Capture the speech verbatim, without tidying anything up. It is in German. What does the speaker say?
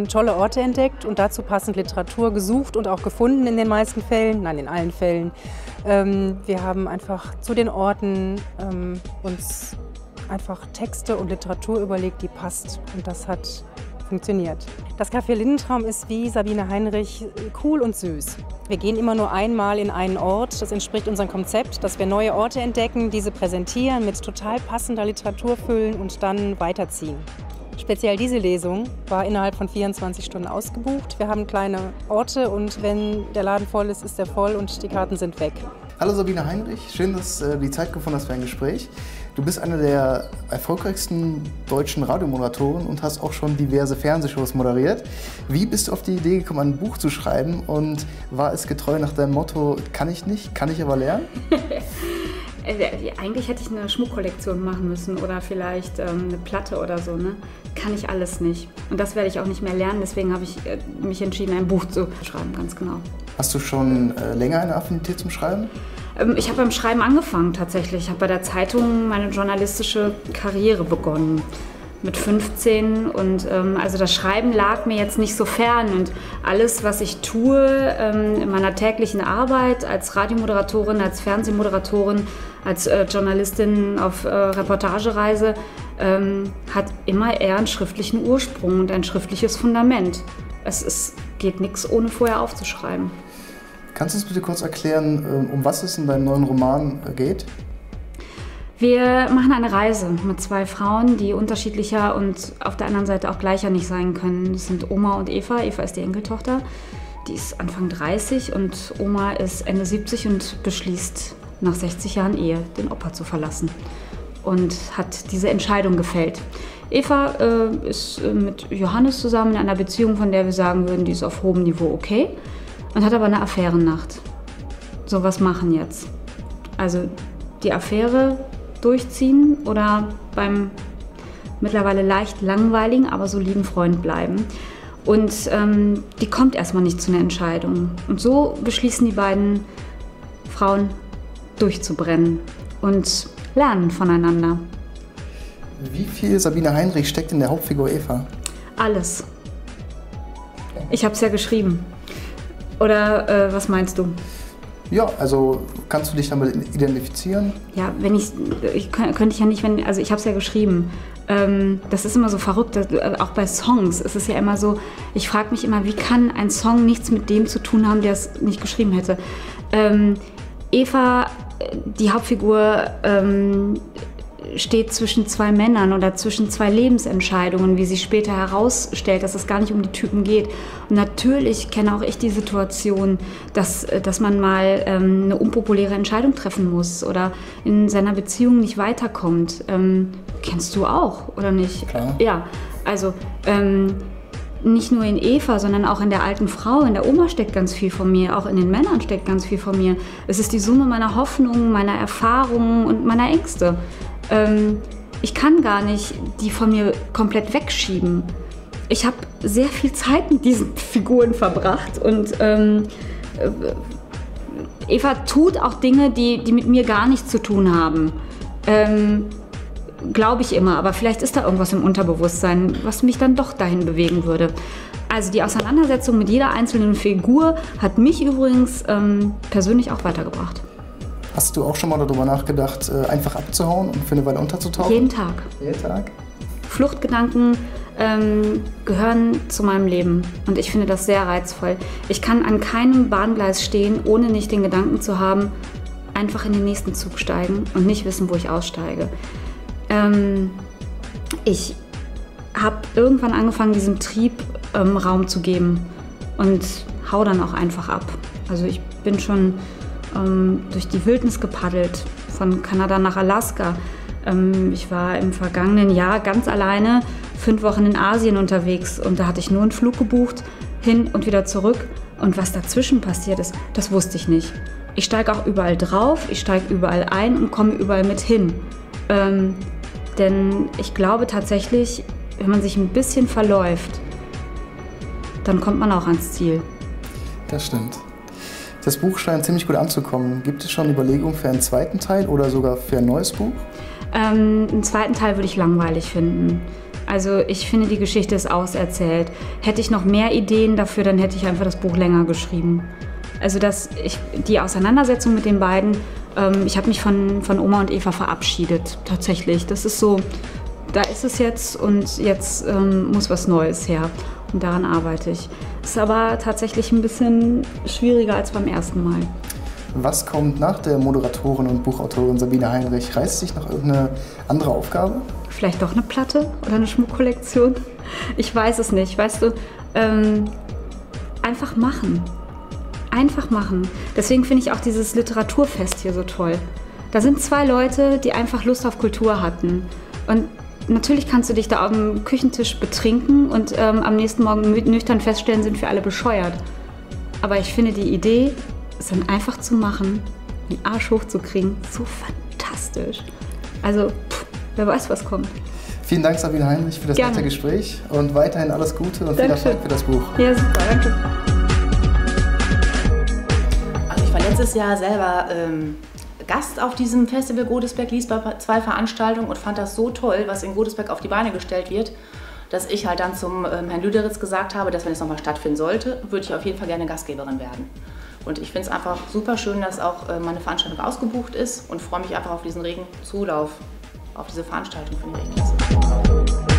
haben tolle Orte entdeckt und dazu passend Literatur gesucht und auch gefunden in den meisten Fällen, nein, in allen Fällen. Ähm, wir haben einfach zu den Orten ähm, uns einfach Texte und Literatur überlegt, die passt, und das hat funktioniert. Das Café Lindentraum ist wie Sabine Heinrich cool und süß. Wir gehen immer nur einmal in einen Ort. Das entspricht unserem Konzept, dass wir neue Orte entdecken, diese präsentieren, mit total passender Literatur füllen und dann weiterziehen. Speziell diese Lesung war innerhalb von vierundzwanzig Stunden ausgebucht. Wir haben kleine Orte und wenn der Laden voll ist, ist er voll und die Karten sind weg. Hallo Sabine Heinrich, schön, dass du die Zeit gefunden hast für ein Gespräch. Du bist eine der erfolgreichsten deutschen Radiomoderatoren und hast auch schon diverse Fernsehshows moderiert. Wie bist du auf die Idee gekommen, ein Buch zu schreiben, und war es getreu nach deinem Motto, kann ich nicht, kann ich aber lernen? Eigentlich hätte ich eine Schmuckkollektion machen müssen oder vielleicht ähm, eine Platte oder so, ne? Kann ich alles nicht. Und das werde ich auch nicht mehr lernen, deswegen habe ich äh, mich entschieden, ein Buch zu schreiben, ganz genau. Hast du schon äh, länger eine Affinität zum Schreiben? Ähm, ich habe beim Schreiben angefangen tatsächlich. Ich habe bei der Zeitung meine journalistische Karriere begonnen. Mit fünfzehn, und ähm, also das Schreiben lag mir jetzt nicht so fern, und alles, was ich tue ähm, in meiner täglichen Arbeit als Radiomoderatorin, als Fernsehmoderatorin, als äh, Journalistin auf äh, Reportagereise, ähm, hat immer eher einen schriftlichen Ursprung und ein schriftliches Fundament. Es ist, geht nichts, ohne vorher aufzuschreiben. Kannst du uns bitte kurz erklären, um was es in deinem neuen Roman geht? Wir machen eine Reise mit zwei Frauen, die unterschiedlicher und auf der anderen Seite auch gleicher nicht sein können. Das sind Oma und Eva. Eva ist die Enkeltochter. Die ist Anfang dreißig und Oma ist Ende siebzig und beschließt nach sechzig Jahren Ehe, den Opa zu verlassen. Und hat diese Entscheidung gefällt. Eva äh, ist äh, mit Johannes zusammen in einer Beziehung, von der wir sagen würden, die ist auf hohem Niveau okay. Und hat aber eine Affärennacht. So, was machen jetzt? Also die Affäre durchziehen oder beim mittlerweile leicht langweiligen, aber soliden Freund bleiben. Und ähm, die kommt erstmal nicht zu einer Entscheidung. Und so beschließen die beiden Frauen durchzubrennen und lernen voneinander. Wie viel Sabine Heinrich steckt in der Hauptfigur Eva? Alles. Ich habe es ja geschrieben. Oder äh, was meinst du? Ja, also kannst du dich damit identifizieren? Ja, wenn ich, ich könnte ich ja nicht, wenn, also ich habe es ja geschrieben. Ähm, das ist immer so verrückt, dass, auch bei Songs ist es ja immer so, ich frage mich immer, wie kann ein Song nichts mit dem zu tun haben, der es nicht geschrieben hätte. Ähm, Eva, die Hauptfigur, ähm, steht zwischen zwei Männern oder zwischen zwei Lebensentscheidungen, wie sich später herausstellt, dass es gar nicht um die Typen geht. Und natürlich kenne auch ich die Situation, dass, dass man mal ähm, eine unpopuläre Entscheidung treffen muss oder in seiner Beziehung nicht weiterkommt. Ähm, kennst du auch, oder nicht? Klar. Ja, also ähm, nicht nur in Eva, sondern auch in der alten Frau, in der Oma steckt ganz viel von mir, auch in den Männern steckt ganz viel von mir. Es ist die Summe meiner Hoffnungen, meiner Erfahrungen und meiner Ängste. Ähm, ich kann gar nicht die von mir komplett wegschieben. Ich habe sehr viel Zeit mit diesen Figuren verbracht und ähm, äh, Eva tut auch Dinge, die, die mit mir gar nichts zu tun haben. Ähm, Glaube ich immer, aber vielleicht ist da irgendwas im Unterbewusstsein, was mich dann doch dahin bewegen würde. Also die Auseinandersetzung mit jeder einzelnen Figur hat mich übrigens ähm, persönlich auch weitergebracht. Hast du auch schon mal darüber nachgedacht, einfach abzuhauen und für eine Weile unterzutauchen? Jeden Tag. Jeden Tag? Fluchtgedanken ähm, gehören zu meinem Leben und ich finde das sehr reizvoll. Ich kann an keinem Bahngleis stehen, ohne nicht den Gedanken zu haben, einfach in den nächsten Zug steigen und nicht wissen, wo ich aussteige. Ähm, ich habe irgendwann angefangen, diesem Trieb ähm, Raum zu geben und hau dann auch einfach ab. Also ich bin schon ähm, durch die Wildnis gepaddelt, von Kanada nach Alaska. Ähm, ich war im vergangenen Jahr ganz alleine fünf Wochen in Asien unterwegs und da hatte ich nur einen Flug gebucht, hin und wieder zurück. Und was dazwischen passiert ist, das wusste ich nicht. Ich steige auch überall drauf, ich steige überall ein und komme überall mit hin. Ähm, denn ich glaube tatsächlich, wenn man sich ein bisschen verläuft, dann kommt man auch ans Ziel. Das stimmt. Das Buch scheint ziemlich gut anzukommen. Gibt es schon Überlegungen für einen zweiten Teil oder sogar für ein neues Buch? Ähm, einen zweiten Teil würde ich langweilig finden. Also ich finde, die Geschichte ist auserzählt. Hätte ich noch mehr Ideen dafür, dann hätte ich einfach das Buch länger geschrieben. Also das, ich, die Auseinandersetzung mit den beiden, ähm, ich habe mich von, von Oma und Eva verabschiedet, tatsächlich. Das ist so, da ist es jetzt und jetzt ähm, muss was Neues her. Und daran arbeite ich. Ist aber tatsächlich ein bisschen schwieriger als beim ersten Mal. Was kommt nach der Moderatorin und Buchautorin Sabine Heinrich? Reißt sich noch irgendeine andere Aufgabe? Vielleicht doch eine Platte oder eine Schmuckkollektion? Ich weiß es nicht. Weißt du, ähm, einfach machen. Einfach machen. Deswegen finde ich auch dieses Literaturfest hier so toll. Da sind zwei Leute, die einfach Lust auf Kultur hatten. Und natürlich kannst du dich da am Küchentisch betrinken und ähm, am nächsten Morgen nüchtern feststellen, sind wir alle bescheuert. Aber ich finde die Idee, es dann einfach zu machen, den Arsch hochzukriegen, so fantastisch. Also, pff, wer weiß, was kommt. Vielen Dank, Sabine Heinrich, für das Gerne. nette Gespräch und weiterhin alles Gute und viel Erfolg für das Buch. Ja, super, danke. Also ich war letztes Jahr selber ähm, Gast auf diesem Festival Godesberg liest bei zwei Veranstaltungen und fand das so toll, was in Godesberg auf die Beine gestellt wird, dass ich halt dann zum ähm, Herrn Lüderitz gesagt habe, dass wenn es nochmal stattfinden sollte, würde ich auf jeden Fall gerne Gastgeberin werden. Und ich finde es einfach super schön, dass auch äh, meine Veranstaltung ausgebucht ist und freue mich einfach auf diesen regen Zulauf auf diese Veranstaltung, finde ich echt klasse.